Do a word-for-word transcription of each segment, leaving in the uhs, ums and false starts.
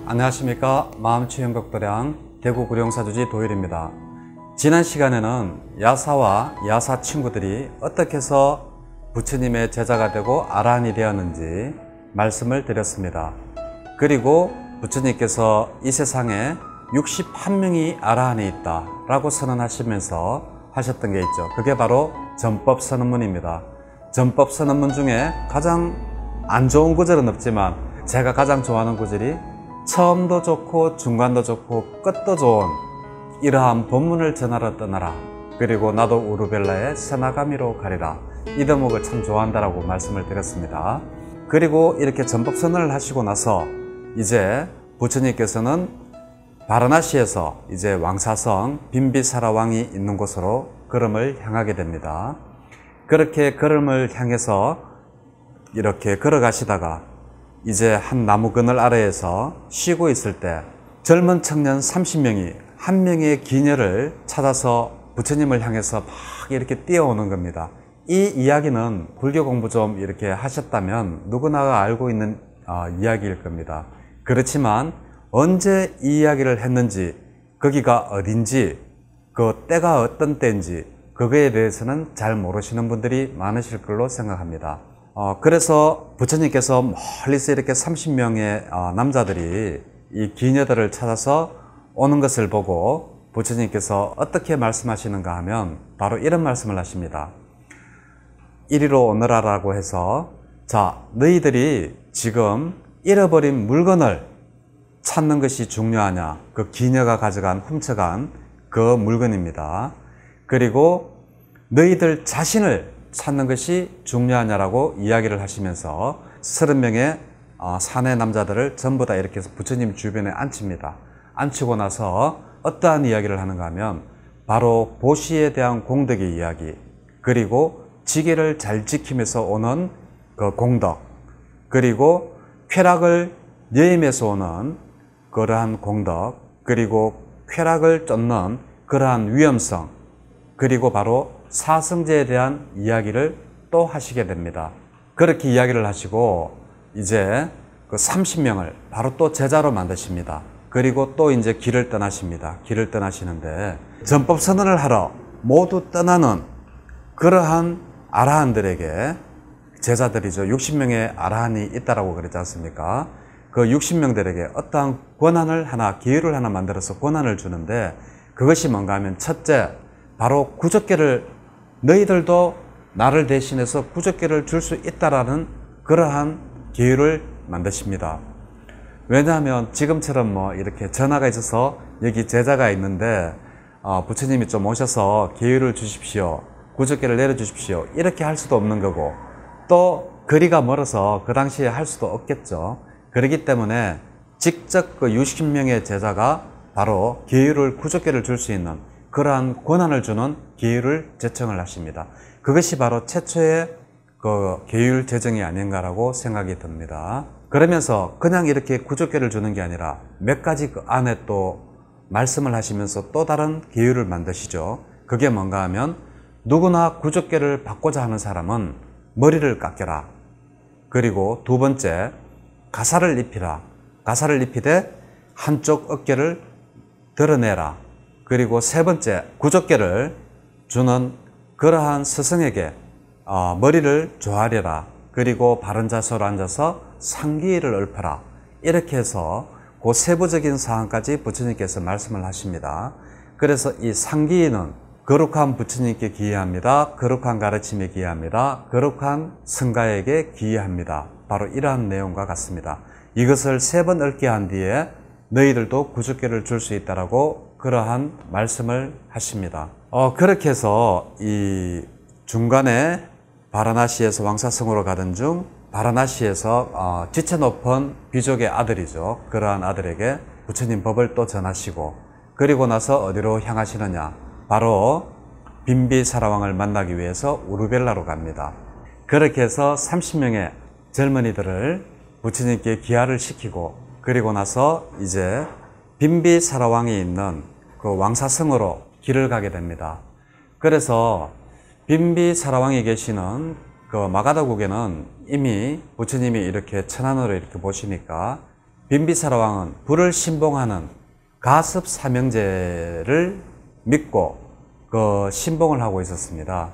안녕하십니까. 마음치유행복도량 대구 구룡사주지 도일입니다. 지난 시간에는 야사와 야사 친구들이 어떻게 해서 부처님의 제자가 되고 아라한이 되었는지 말씀을 드렸습니다. 그리고 부처님께서 이 세상에 육십일 명이 아라한이 있다 라고 선언하시면서 하셨던 게 있죠. 그게 바로 전법선언문입니다. 전법선언문 중에 가장 안 좋은 구절은 없지만 제가 가장 좋아하는 구절이 처음도 좋고 중간도 좋고 끝도 좋은 이러한 법문을 전하러 떠나라. 그리고 나도 우르벨라의 세나가미로 가리라. 이 대목을 참 좋아한다라고 말씀을 드렸습니다. 그리고 이렇게 전법선언을 하시고 나서 이제 부처님께서는 바라나시에서 이제 왕사성 빈비사라 왕이 있는 곳으로 걸음을 향하게 됩니다. 그렇게 걸음을 향해서 이렇게 걸어가시다가 이제 한 나무 그늘 아래에서 쉬고 있을 때 젊은 청년 삼십 명이 한 명의 기녀를 찾아서 부처님을 향해서 막 이렇게 뛰어오는 겁니다. 이 이야기는 불교 공부 좀 이렇게 하셨다면 누구나가 알고 있는 어, 이야기일 겁니다. 그렇지만 언제 이 이야기를 했는지, 거기가 어딘지, 그 때가 어떤 때인지 그거에 대해서는 잘 모르시는 분들이 많으실 걸로 생각합니다. 어, 그래서 부처님께서 멀리서 이렇게 삼십 명의 어, 남자들이 이 기녀들을 찾아서 오는 것을 보고 부처님께서 어떻게 말씀하시는가 하면 바로 이런 말씀을 하십니다. 이리로 오너라 라고 해서, 자, 너희들이 지금 잃어버린 물건을 찾는 것이 중요하냐? 그 기녀가 가져간, 훔쳐간 그 물건입니다. 그리고 너희들 자신을 찾는 것이 중요하냐라고 이야기를 하시면서 서른 명의 사내 남자들을 전부 다 이렇게 해서 부처님 주변에 앉힙니다. 앉히고 나서 어떠한 이야기를 하는가 하면 바로 보시에 대한 공덕의 이야기, 그리고 지계를 잘 지키면서 오는 그 공덕, 그리고 쾌락을 여임에서 오는 그러한 공덕, 그리고 쾌락을 쫓는 그러한 위험성, 그리고 바로 사성제에 대한 이야기를 또 하시게 됩니다. 그렇게 이야기를 하시고 이제 그 삼십 명을 바로 또 제자로 만드십니다. 그리고 또 이제 길을 떠나십니다. 길을 떠나시는데 전법 선언을 하러 모두 떠나는 그러한 아라한들에게, 제자들이죠. 육십 명의 아라한이 있다라고 그랬지 않습니까? 그 육십 명들에게 어떠한 권한을 하나, 기회를 하나 만들어서 권한을 주는데, 그것이 뭔가 하면 첫째, 바로 구적계를, 너희들도 나를 대신해서 구적계를 줄 수 있다라는 그러한 기회를 만드십니다. 왜냐하면 지금처럼 뭐 이렇게 전화가 있어서 여기 제자가 있는데 어, 부처님이 좀 오셔서 기회를 주십시오, 구적계를 내려주십시오, 이렇게 할 수도 없는 거고, 또 거리가 멀어서 그 당시에 할 수도 없겠죠. 그렇기 때문에 직접 그 육십 명의 제자가 바로 기회를, 구적계를 줄 수 있는 그러한 권한을 주는 계율을 제청을 하십니다. 그것이 바로 최초의 그 계율 제정이 아닌가라고 생각이 듭니다. 그러면서 그냥 이렇게 구적계를 주는 게 아니라 몇 가지 그 안에 또 말씀을 하시면서 또 다른 계율을 만드시죠. 그게 뭔가 하면 누구나 구적계를 받고자 하는 사람은 머리를 깎여라. 그리고 두 번째, 가사를 입히라. 가사를 입히되 한쪽 어깨를 드러내라. 그리고 세 번째, 구적계를 주는 그러한 스승에게 어, 머리를 조아려라. 그리고 바른 자세로 앉아서 상기를 읊어라. 이렇게 해서 그 세부적인 사항까지 부처님께서 말씀을 하십니다. 그래서 이 상기는 거룩한 부처님께 기여합니다. 거룩한 가르침에 기여합니다. 거룩한 성가에게 기여합니다. 바로 이러한 내용과 같습니다. 이것을 세 번 읊게 한 뒤에 너희들도 구적계를 줄 수 있다라고 그러한 말씀을 하십니다. 어, 그렇게 해서 이 중간에 바라나시에서 왕사성으로 가던 중 바라나시에서 어, 지체 높은 귀족의 아들이죠. 그러한 아들에게 부처님 법을 또 전하시고, 그리고 나서 어디로 향하시느냐, 바로 빈비사라왕을 만나기 위해서 우르벨라로 갑니다. 그렇게 해서 삼십 명의 젊은이들을 부처님께 기하를 시키고, 그리고 나서 이제 빈비사라왕이 있는 그 왕사성으로 길을 가게 됩니다. 그래서 빈비사라왕이 계시는 그 마가다국에는 이미 부처님이 이렇게 천안으로 이렇게 보시니까 빈비사라 왕은 불을 신봉하는 가습 삼형제를 믿고 그 신봉을 하고 있었습니다.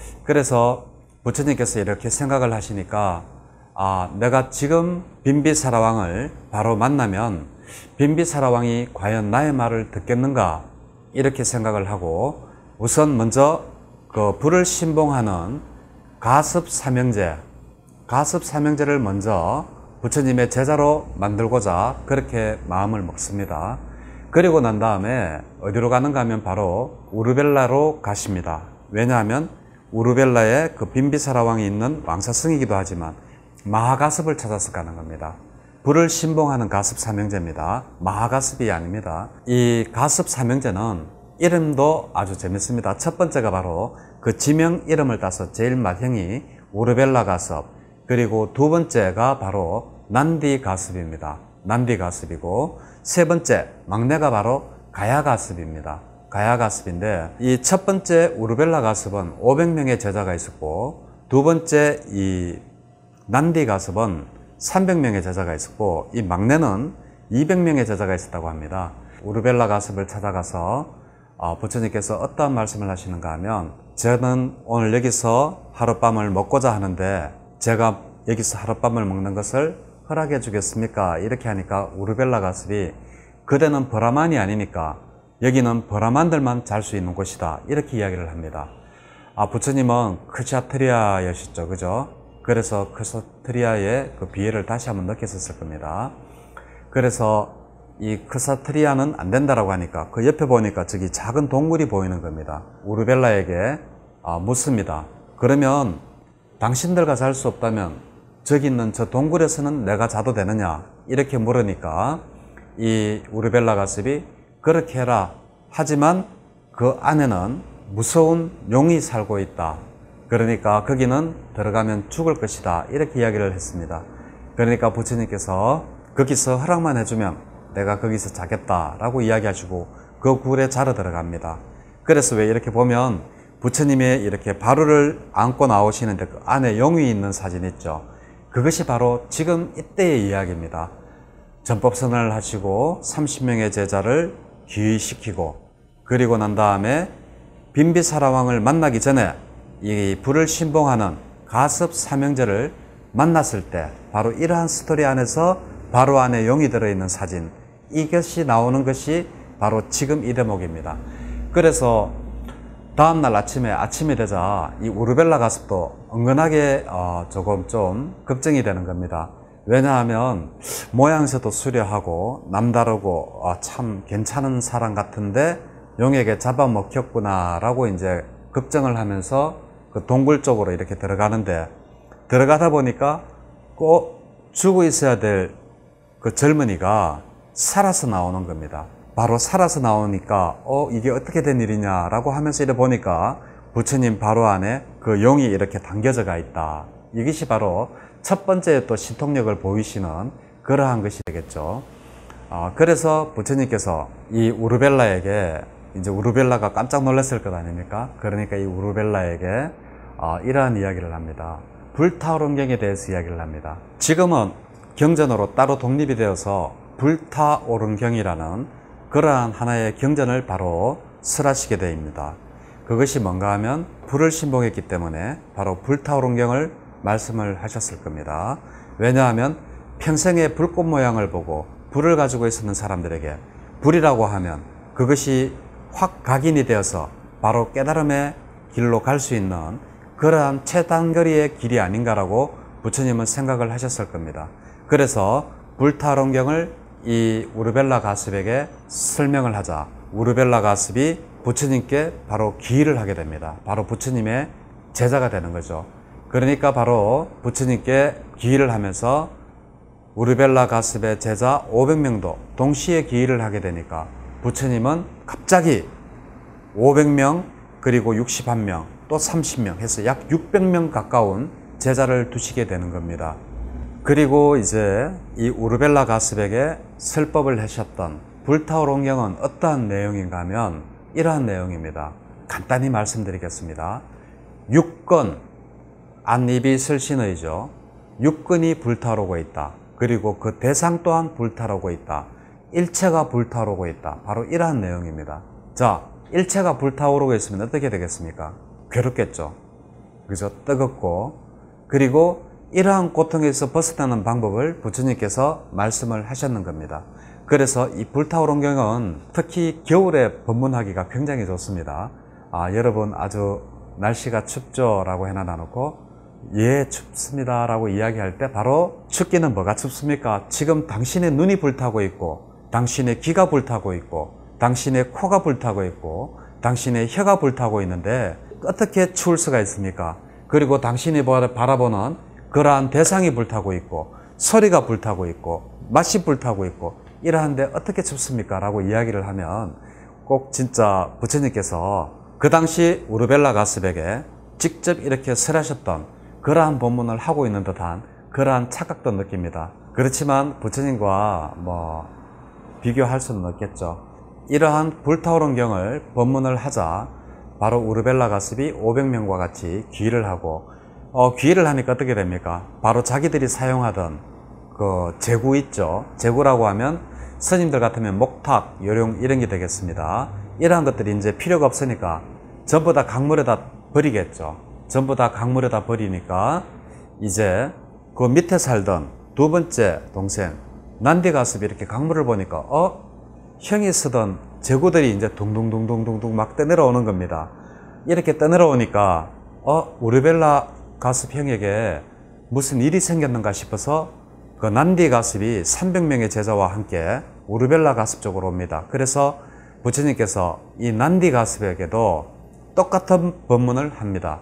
그래서 부처님께서 이렇게 생각을 하시니까 아, 내가 지금 빈비사라 왕을 바로 만나면 빈비사라 왕이 과연 나의 말을 듣겠는가 이렇게 생각을 하고 우선 먼저 그 불을 신봉하는 가습 삼형제 가습 삼형제를 먼저 부처님의 제자로 만들고자 그렇게 마음을 먹습니다. 그리고 난 다음에 어디로 가는가 하면 바로 우르벨라로 가십니다. 왜냐하면 우르벨라에 그 빈비사라 왕이 있는 왕사성이기도 하지만 마하가습을 찾아서 가는 겁니다. 불을 신봉하는 가습 삼형제입니다. 마하가습이 아닙니다. 이 가습 삼형제는 이름도 아주 재밌습니다. 첫 번째가 바로 그 지명 이름을 따서 제일 맏형이 우르벨라 가습, 그리고 두 번째가 바로 난디 가습입니다. 난디 가습이고 세 번째 막내가 바로 가야 가습입니다. 가야 가습인데 이 첫 번째 우르벨라 가습은 오백 명의 제자가 있었고 두 번째 이 난디 가습은 삼백 명의 제자가 있었고 이 막내는 이백 명의 제자가 있었다고 합니다. 우르벨라 가습을 찾아가서 어, 부처님께서 어떠한 말씀을 하시는가 하면 저는 오늘 여기서 하룻밤을 먹고자 하는데 제가 여기서 하룻밤을 먹는 것을 허락해 주겠습니까? 이렇게 하니까 우르벨라 가습이 그대는 브라만이 아니니까 여기는 브라만들만 잘 수 있는 곳이다 이렇게 이야기를 합니다. 아, 부처님은 크샤트리아였죠, 그죠? 그래서 크샤트리아의 그 비애를 다시 한번 느꼈었을 겁니다. 그래서 이 크샤트리아는 안 된다라고 하니까 그 옆에 보니까 저기 작은 동굴이 보이는 겁니다. 우르벨라에게 아, 묻습니다. 그러면 당신들과 잘 수 없다면 저기 있는 저 동굴에서는 내가 자도 되느냐 이렇게 물으니까 이 우르벨라 가습이 그렇게 해라. 하지만 그 안에는 무서운 용이 살고 있다. 그러니까 거기는 들어가면 죽을 것이다. 이렇게 이야기를 했습니다. 그러니까 부처님께서 거기서 허락만 해주면 내가 거기서 자겠다라고 이야기하시고 그 굴에 자러 들어갑니다. 그래서 왜 이렇게 보면 부처님이 이렇게 바루를 안고 나오시는데 그 안에 용이 있는 사진 있죠. 그것이 바로 지금 이때의 이야기입니다. 전법선언을 하시고 삼십 명의 제자를 귀의시키고 그리고 난 다음에 빈비사라 왕을 만나기 전에 이 불을 신봉하는 가습 삼형제를 만났을 때 바로 이러한 스토리 안에서 바로 안에 용이 들어있는 사진, 이것이 나오는 것이 바로 지금 이 대목입니다. 그래서 다음날 아침에 아침이 되자 이 우르벨라 가습도 은근하게 어 조금 좀 걱정이 되는 겁니다. 왜냐하면 모양새도 수려하고 남다르고 어 참 괜찮은 사람 같은데 용에게 잡아먹혔구나 라고 이제 걱정을 하면서 그 동굴 쪽으로 이렇게 들어가는데 들어가다 보니까 꼭 죽어 있어야 될 그 젊은이가 살아서 나오는 겁니다. 바로 살아서 나오니까 어 이게 어떻게 된 일이냐 라고 하면서 이래 보니까 부처님 바로 안에 그 용이 이렇게 당겨져 가 있다. 이것이 바로 첫 번째 또 신통력을 보이시는 그러한 것이 되겠죠. 어, 그래서 부처님께서 이 우르벨라에게 이제 우르벨라가 깜짝 놀랐을 것 아닙니까? 그러니까 이 우르벨라에게 어, 이러한 이야기를 합니다. 불타오른경에 대해서 이야기를 합니다. 지금은 경전으로 따로 독립이 되어서 불타오른경이라는 그러한 하나의 경전을 바로 설하시게 됩니다. 그것이 뭔가 하면 불을 신봉했기 때문에 바로 불타오른경을 말씀을 하셨을 겁니다. 왜냐하면 평생의 불꽃 모양을 보고 불을 가지고 있었는 사람들에게 불이라고 하면 그것이 확 각인이 되어서 바로 깨달음의 길로 갈 수 있는 그러한 최단거리의 길이 아닌가라고 부처님은 생각을 하셨을 겁니다. 그래서 불타오른경을 이 우르벨라 가습에게 설명을 하자 우르벨라 가습이 부처님께 바로 기의를 하게 됩니다. 바로 부처님의 제자가 되는 거죠. 그러니까 바로 부처님께 기의를 하면서 우르벨라 가습의 제자 오백 명도 동시에 기의를 하게 되니까 부처님은 갑자기 오백 명 그리고 육십일 명 또 삼십 명 해서 약 육백 명 가까운 제자를 두시게 되는 겁니다. 그리고 이제 이 우르벨라 가습에게 설법을 하셨던 불타오른경은 어떠한 내용인가 하면 이러한 내용입니다. 간단히 말씀드리겠습니다. 육건, 안입이 설신의죠. 육건이 불타오르고 있다. 그리고 그 대상 또한 불타오르고 있다. 일체가 불타오르고 있다. 바로 이러한 내용입니다. 자, 일체가 불타오르고 있으면 어떻게 되겠습니까? 괴롭겠죠. 그죠? 뜨겁고. 그리고 이러한 고통에서 벗어나는 방법을 부처님께서 말씀을 하셨는 겁니다. 그래서 이 불타오른 경은 특히 겨울에 법문하기가 굉장히 좋습니다. 아, 여러분 아주 날씨가 춥죠? 라고 해나 나놓고 예, 춥습니다. 라고 이야기할 때 바로 춥기는 뭐가 춥습니까? 지금 당신의 눈이 불타고 있고, 당신의 귀가 불타고 있고, 당신의 코가 불타고 있고, 당신의 혀가 불타고 있는데 어떻게 추울 수가 있습니까? 그리고 당신이 바라보는 그러한 대상이 불타고 있고, 소리가 불타고 있고, 맛이 불타고 있고, 이러한데 어떻게 춥습니까? 라고 이야기를 하면 꼭 진짜 부처님께서 그 당시 우르벨라 가스백에 직접 이렇게 설하셨던 그러한 법문을 하고 있는 듯한 그러한 착각도 느낍니다. 그렇지만 부처님과 뭐 비교할 수는 없겠죠. 이러한 불타오른 경을 법문을 하자 바로 우르벨라 가스비 오백 명과 같이 귀의를 하고, 어, 귀의를 하니까 어떻게 됩니까? 바로 자기들이 사용하던 그 제구 있죠. 제구라고 하면 스님들 같으면 목탁, 요령 이런 게 되겠습니다. 이러한 것들이 이제 필요가 없으니까 전부 다 강물에다 버리겠죠. 전부 다 강물에다 버리니까 이제 그 밑에 살던 두 번째 동생 난디가습이 이렇게 강물을 보니까 어? 형이 쓰던 제구들이 이제 둥둥둥둥둥둥 막 떠내려오는 겁니다. 이렇게 떠내려오니까 어? 우르벨라 가습 형에게 무슨 일이 생겼는가 싶어서 그 난디가습이 삼백 명의 제자와 함께 우르벨라 가습 쪽으로 옵니다. 그래서 부처님께서 이 난디가습에게도 똑같은 법문을 합니다.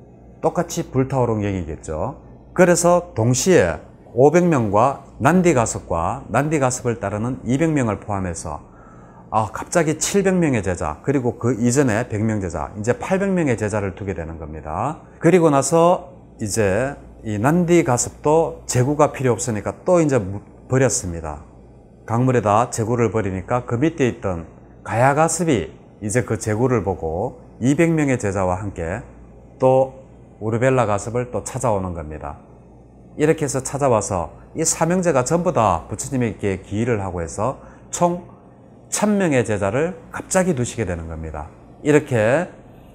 똑같이 불타오른 경이겠죠. 그래서 동시에 오백 명과 난디가습과 난디가습을 따르는 이백 명을 포함해서 아, 갑자기 칠백 명의 제자, 그리고 그 이전에 백 명 제자, 이제 팔백 명의 제자를 두게 되는 겁니다. 그리고 나서 이제 이 난디가습도 제구가 필요 없으니까 또 이제 버렸습니다. 강물에다 제구를 버리니까 그 밑에 있던 가야가습이 이제 그 제구를 보고 이백 명의 제자와 함께 또 우르벨라 가습을 또 찾아오는 겁니다. 이렇게 해서 찾아와서 이 사명제가 전부 다 부처님에게 기의를 하고 해서 총 천 명의 제자를 갑자기 두시게 되는 겁니다. 이렇게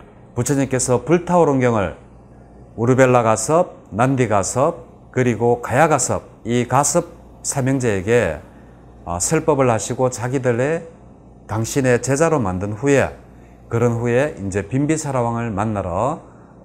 부처님께서 불타오른 경을 우르벨라 가섭, 난디 가섭, 그리고 가야 가섭, 이 가섭 사명제에게 설법을 하시고 자기들의 당신의 제자로 만든 후에, 그런 후에 이제 빈비사라 왕을 만나러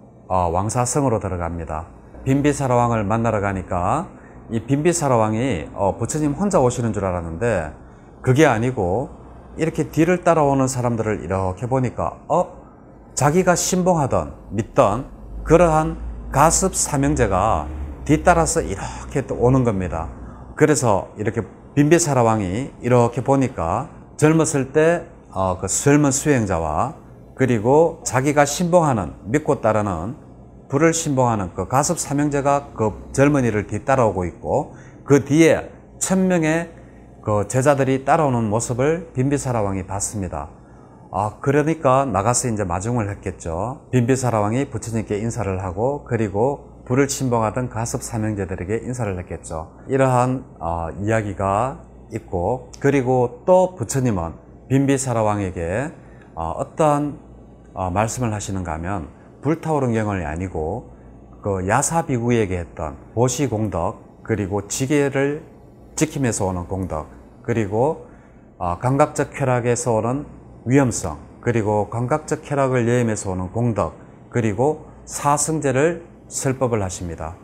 왕사성으로 들어갑니다. 빈비사라 왕을 만나러 가니까 이 빈비사라 왕이 부처님 혼자 오시는 줄 알았는데 그게 아니고 이렇게 뒤를 따라오는 사람들을 이렇게 보니까 어? 자기가 신봉하던 믿던 그러한 가습 사명제가 뒤따라서 이렇게 또 오는 겁니다. 그래서 이렇게 빈비사라 왕이 이렇게 보니까 젊었을 때 어, 그 젊은 수행자와 그리고 자기가 신봉하는, 믿고 따르는, 불을 신봉하는 그 가습 사명제가 그 젊은이를 뒤따라오고 있고 그 뒤에 천 명의 그 제자들이 따라오는 모습을 빈비사라 왕이 봤습니다. 아, 그러니까 나가서 이제 마중을 했겠죠. 빈비사라 왕이 부처님께 인사를 하고 그리고 불을 신봉하던 가습 사명제들에게 인사를 했겠죠. 이러한 어, 이야기가 있고, 그리고 또 부처님은 빈비사라 왕에게 어, 어떠한 어, 말씀을 하시는가 하면 불타오른 경을 아니고 그 야사비구에게 했던 보시공덕, 그리고 지계를 지킴에서 오는 공덕, 그리고 어, 감각적 쾌락에서 오는 위험성, 그리고 감각적 쾌락을 여임에서 오는 공덕, 그리고 사승제를 설법을 하십니다.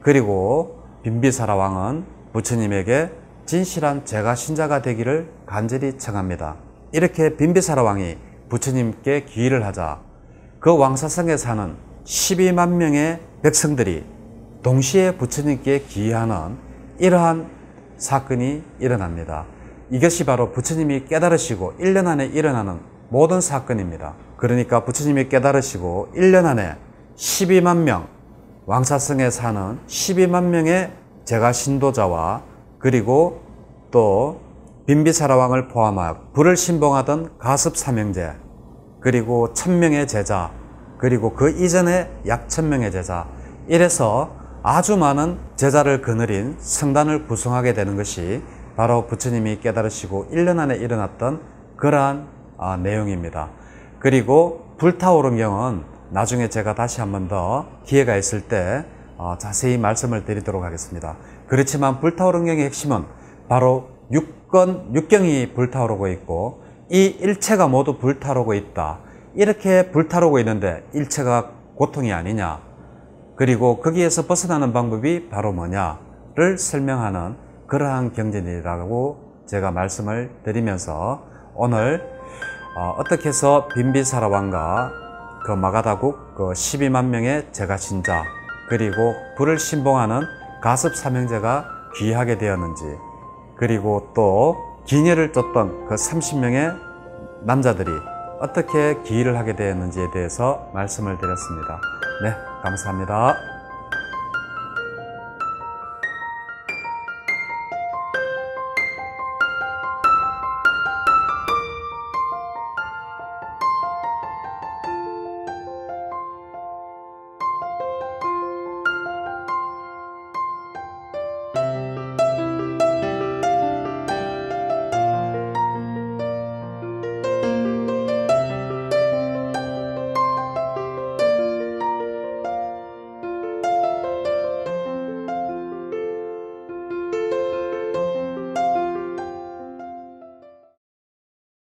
그리고 빈비사라 왕은 부처님에게 진실한 제가 신자가 되기를 간절히 청합니다. 이렇게 빈비사라 왕이 부처님께 기의를 하자 그 왕사성에 사는 십이만 명의 백성들이 동시에 부처님께 기의하는 이러한 사건이 일어납니다. 이것이 바로 부처님이 깨달으시고 일 년 안에 일어나는 모든 사건입니다. 그러니까 부처님이 깨달으시고 일 년 안에 십이만 명, 왕사성에 사는 십이만 명의 제가 신도자와 그리고 또 빈비사라 왕을 포함하여 불을 신봉하던 가습 사명제, 그리고 천 명의 제자, 그리고 그 이전에 약 천 명의 제자, 이래서 아주 많은 제자를 거느린 성단을 구성하게 되는 것이 바로 부처님이 깨달으시고 일 년 안에 일어났던 그러한 어, 내용입니다. 그리고 불타오른 경은 나중에 제가 다시 한 번 더 기회가 있을 때 어, 자세히 말씀을 드리도록 하겠습니다. 그렇지만 불타오른 경의 핵심은 바로 육건, 육경이 불타오르고 있고 이 일체가 모두 불타오르고 있다. 이렇게 불타오르고 있는데 일체가 고통이 아니냐, 그리고 거기에서 벗어나는 방법이 바로 뭐냐를 설명하는 그러한 경전이라고 제가 말씀을 드리면서 오늘 어, 어떻게 해서 빈비사라 왕과 그 마가다국 그 십이만 명의 제가신자, 그리고 불을 신봉하는 가습 삼형제가 귀하게 되었는지, 그리고 또 기녀를 쫓던 그 삼십 명의 남자들이 어떻게 기일을 하게 되었는지에 대해서 말씀을 드렸습니다. 네, 감사합니다.